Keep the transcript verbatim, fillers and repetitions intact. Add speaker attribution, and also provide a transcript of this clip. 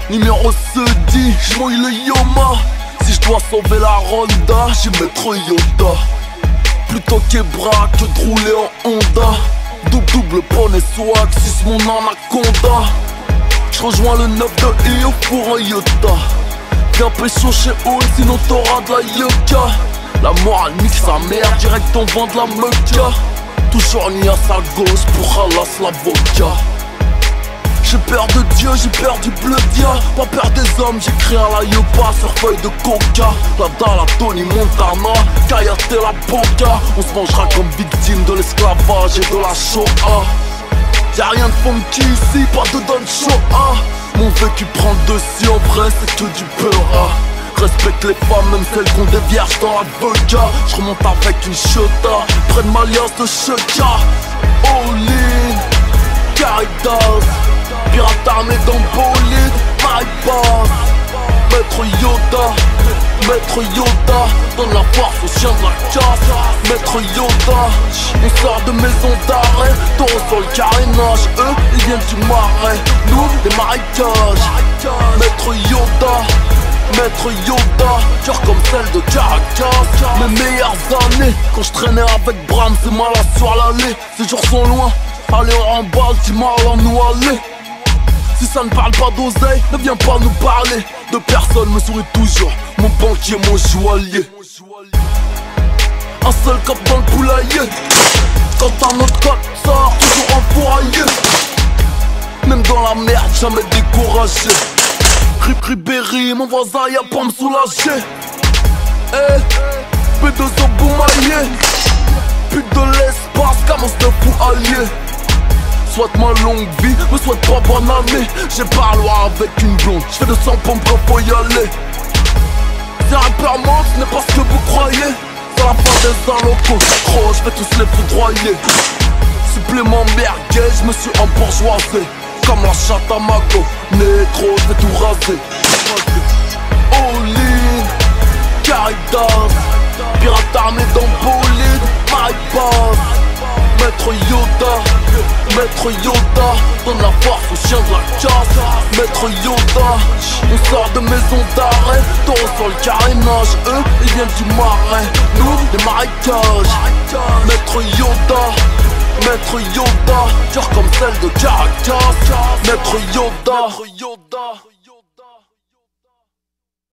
Speaker 1: Numéro se dit, j'mouille le Yoma. Si je dois sauver la Ronda, j'y mettrai Yoda. Plutôt qu'Ebra que de rouler en Honda. Double double poney swag, suce mon anaconda. J'rejoins le neuf de I O pour un Iota. Viens pécho chez Oul, sinon t'auras de la yucca. La morale nique sa mère, direct on vend de la mecca. Toujours ni à sa gauche pour halas l'avocat. J'ai peur de Dieu, j'ai peur du bleu dia. Pas peur des hommes, j'écris à la yopa sur feuille de coca. La dalle à Tony Montana, Kayate la banca. On se mangera comme victime de l'esclavage et de la Shoah. Y'a rien de funky ici, pas de Don Shoah. Mon vécu prend le dessus, en vrai c'est que du peur. Respecte les femmes, même celles qui ont des vierges dans la vodka. J'remonte avec une chota, près de ma liasse de cheka. All-in, Caritas, pirate armé dans bolide, my boss. Maître Yoda, Maître Yoda, donne la force aux chiens de la casse. Maître Yoda, on sort de maison d'arrêt, taureau sur le carénage. Eux, ils viennent du marais, nous, des marécages. Maître Yoda, Maître Yoda, cœur comme celle de Caracas. Mes meilleures années, quand je traînais avec Bram, c'est malade sur l'allée. Ces jours sont loin, allez on remballe, tu m'as en nous aller. Si ça ne parle pas d'oseille, ne viens pas nous parler. De personne me sourit toujours, mon banquier, mon joaillier. Un seul cap dans le poulailler. Quand un autre code sort, toujours enfouraillé. Même dans la merde, jamais découragé. Rip Ribéry, mon voisin y'a pas me soulager. Eh, P deux O Boumaillé. Pute de l'espace, commence de fou allié. Souhaite ma longue vie, me souhaite pas bonne année. J'ai pas loi avec une blonde, j'fais de cent pompes quand faut y aller. Si un rappeur monte, ce n'est pas ce que vous croyez. C'est la fin des allocaux, trop j'vais tous les foudroyer. Supplément merguez, j'me suis embourgeoisé. Comme la chatte à Mago, négro, j'vais tout raser. All-in, Caritas, pirate armé dans bolide, my boss. Maître Yoda, Maître Yoda, donne la force aux chiens de la casse. Maître Yoda, on sort de maison d'arrêt, taureau sur le carénage. Eux, ils viennent du marais, nous, des marécages. Maître Yoda, Maître Yoda, cœur comme celle de Caracas. Maître Yoda, Maître Yoda.